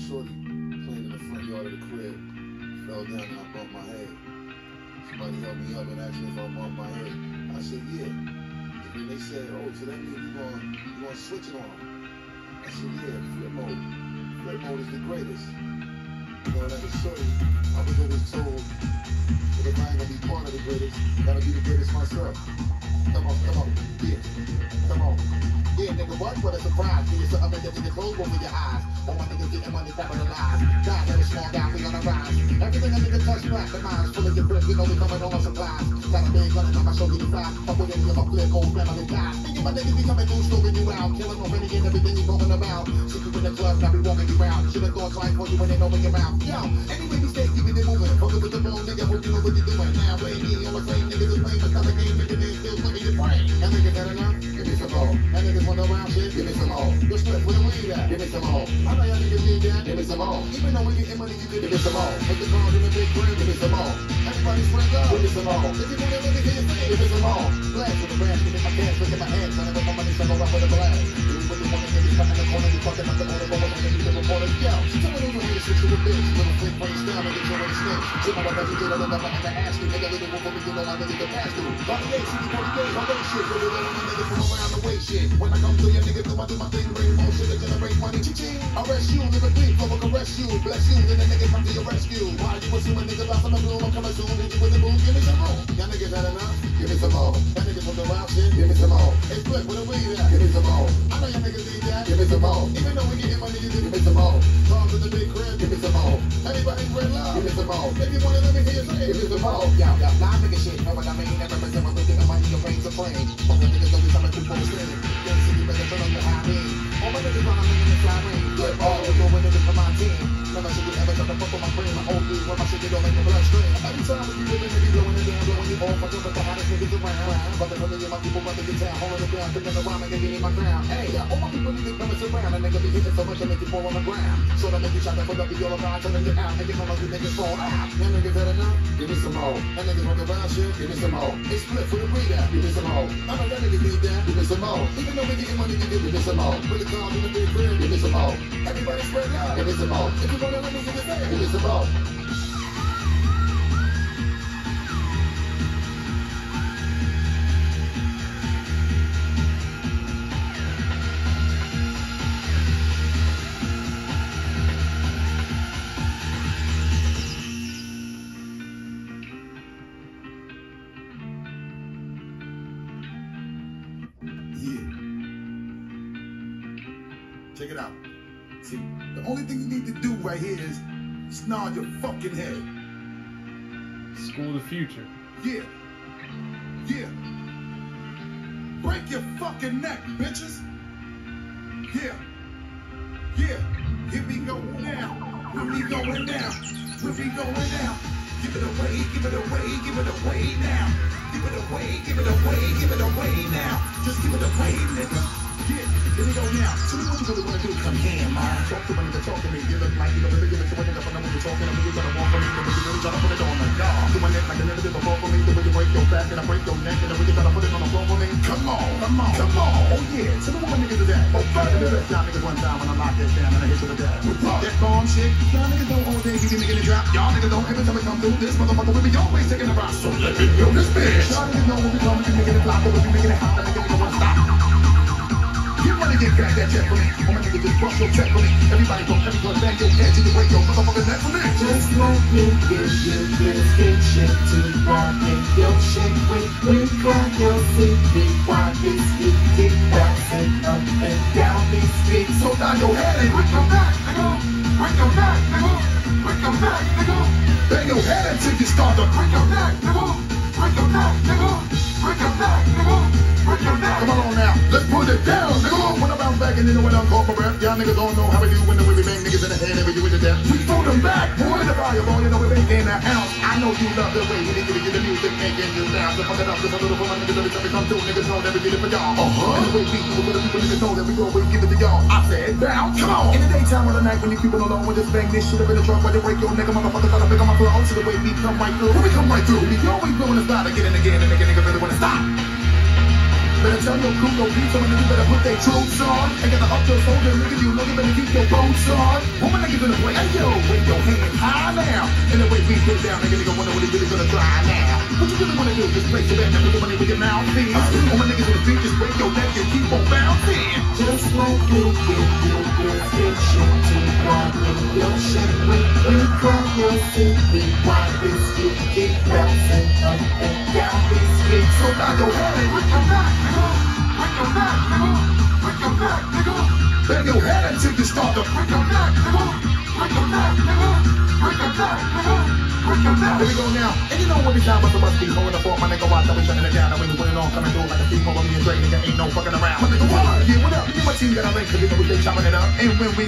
shorty playing in the front yard of the crib. Fell down and I bumped my head. Somebody helped me up and asked me if I bumped my head. I said, yeah. And then they said, oh, so that means you gonna switch it on them. I said, yeah, flip mode. Flip mode is the greatest. You know, that was certain. I was always told that if I ain't gonna be part of the greatest, I gotta be the greatest myself. Come on, yeah, come on. Yeah, nigga, what? What a surprise. Give you something that you can close both of your eyes. All my niggas getting money capitalized. God, let it small down, we gonna rise. Everything a nigga touch black, the mind's full of your brick. You know we coming on supplies. Got a big gun and I'ma show you the size. Fuck with any of my flip, old family guys. Thinking my niggas be coming through, stroking you out. Killing off any and everything you going about. See you in the club, now we walking you around. Should've thought twice for you when they open your mouth. Yo, anyway we stay keeping it moving. Fucking with the bone, nigga, hope you know what you're doing. Now, play me on the same niggas is playing another game, niggas is still fucking your brain. That niggas had enough? Give me some more. That niggas want around shit? Give me some more. Your split, where the weed at? Give me some more. I know y'all niggas need that. Give me some more. Even though we getting money, you give me some more. Put the cars in the big crib, give me some more. Everybody spread up, give me some more. If you want to look at his thing, give me some more. Blast with the brass, give me my cash, look at my hands, trying to put my money, so go out with a blast. Do what you want to get, you cut in the corner, you fucking up the motor, go over and you the reporter. Yo, someone over here, switch to a bitch. Little flick, brain style, nigga, show any snitch. Shit, my brother, you get a little bit of the ass, you nigga, little wolf, you know I really the pass through. 48, 60, 48, my way shit, really let my niggas from around the way shit. When I come to your niggas, I do my thing, bring more shit to generate money. Ching, arrest you, live a dream, I will caress you, bless you, then the niggas come to your rescue. Why you assuming niggas lost on the blue, I'm coming soon, hit you with the boom, give me some more. Y'all niggas had enough? Give me some more. Y'all niggas from the wild shit? Give me some more. Hey, Flip, where the weed at? Give me some more. I know y'all niggas need that. Give me some more. Even though we getting money, you give me some more. Cars in the big crib, give me some more. Everybody spread love, give me some more. If you wanna let me hear you say, give me some more. Y'all live nigga shit, know what I mean? Never represent what we think of money, your reign supreme. All the niggas know we coming through full stream. Young city, better turn on the high beam. All my niggas wanna make in the fly ring. Flip all, we're going niggas for my team. Never should you ever try to fuck with my brain. My old dude, where my shit don't make the bloodstream. Every time we be living, they be blowing it down, blowing you off. I feel like the hottest niggas around. Brother, really, my people running the town, holding it down, thinking around, and getting in my crown. Hey, all my people need to come and surround. A nigga be hitting so much, I make you fall on the ground. So that make you try to put up your around, turning you out, making all of you niggas fall out. Them niggas had enough? Give me some more. That niggas want the wild shit? Give me some more. It's split for the weed out. Give me some more. I know that niggas need that. Give me some more. Even though we getting money, you give me some more. Put the cars in the big crib. Give me some more. Everybody spread love. Give me some more. If you wanna let me get the thing, give me some more. Check it out. See, the only thing you need to do right here is snarl your fucking head. School of the future. Yeah. Yeah. Break your fucking neck, bitches. Yeah. Yeah. Here we go now. Here we going now. Here we going now. Give it away, give it away, give it away now. Give it away, give it away, give it away now. Just give it away, nigga. Yeah, here we go now. So what you really wanna do? Come here, man. Talk to me, nigga, talk to me. Give it like you know, give it to a nigga, but I know what you're talking. I'm really trying to walk for me, but you really trying to put it on the dog. Doing it like a little bit of a ball for me. The way you break your back and I break your neck, and I really trying to put it on the floor for me. Come on, come on, come on. Oh yeah, so the woman niggas is that. Oh, fuck it. Y'all niggas one time when I lock this down and I hit you with that. That bomb shit. Y'all niggas don't all day, you can make it drop. Y'all niggas don't every time we come through this motherfucker, we be always taking a rock. So let me build this bitch. Y'all niggas know when we come, we making it flop, but we making it hot, and niggas don't wanna stop. You wanna get back that check for me? Oh my nigga, just bust your check for me. Everybody go, everyone bang your head till you break your motherfucking neck for me. Just let me give you this good shit to rock in your shit with. We got your city while this beat keep bouncing up and down these streets. So down your head and break your back, nigga. Break your back, nigga. Break your back, nigga. Bang your head until you start to break your neck, nigga. Break your neck, nigga. Break your neck, nigga. Break your neck. Come on now, let's put it down, nigga. When I bounce back and then when I'm called for breath, y'all niggas don't know how we do when the way we bang niggas in the head every you with the death. We throw them back, boy, the volume, you know we ain't in the house. I know you love the way we niggas get the music making you down. So fuck it up, just a little for my niggas every time we come through, niggas know that we get it for y'all. And the way we do it for the people niggas know that we always give it to y'all. I said down, come on. In the daytime or the night when you keeping alone, we just bang this shit up in the trunk while you break your neck, motherfucker, try to pick on my flow. So the way we come right through, when we come right through, we always blowing the style again and again, and nigga really wanna stop. Better tell your crew, no beef, so niggas better put their troops on. Ain't gotta up your soldier, niggas, you know you better keep your boots on. When my niggas in the play, hey yo, wave your hand high now. And the way we get down, nigga wonder what he really gonna try now. What you really wanna do, just play so that nigga money with your mouth is. All my niggas in the beat, just break your neck and keep on bouncing. Just like you give your prescription to God in your shit. When you cry your city, why this you keep bouncing up and down this street? So now go ahead and break your back, nigga. Break your back, nigga. Break your back, nigga. Bang your head until you start to break your neck, nigga. Break your neck, nigga. Break your neck, nigga. Break your neck. Here we go now. And you know when we time about the must be holding the fort, my nigga, watch, we shutting it down. And when you put it on, coming through like a steam over me and Dre, nigga, ain't no fucking around. My nigga, what? Yeah, what up? Me and my team got a link, cause we know we been chopping it up. And when we